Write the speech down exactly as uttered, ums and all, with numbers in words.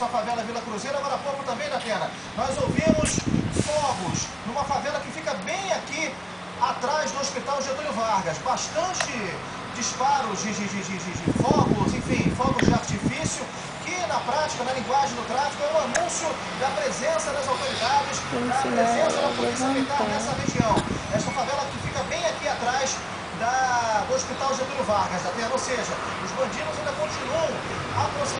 acesso à favela Vila Cruzeiro. Agora há pouco também, da Pena, nós ouvimos fogos numa favela que fica bem aqui atrás do Hospital Getúlio Vargas. Bastante disparos de, de, de, de, de fogos, enfim, fogos de artifício, que na prática, na linguagem do tráfico, é um anúncio da presença das autoridades, da presença da polícia militar nessa região. Esta favela que fica bem aqui atrás da, do Hospital Getúlio Vargas, da Pena. Ou seja, os bandidos ainda continuam aproximando.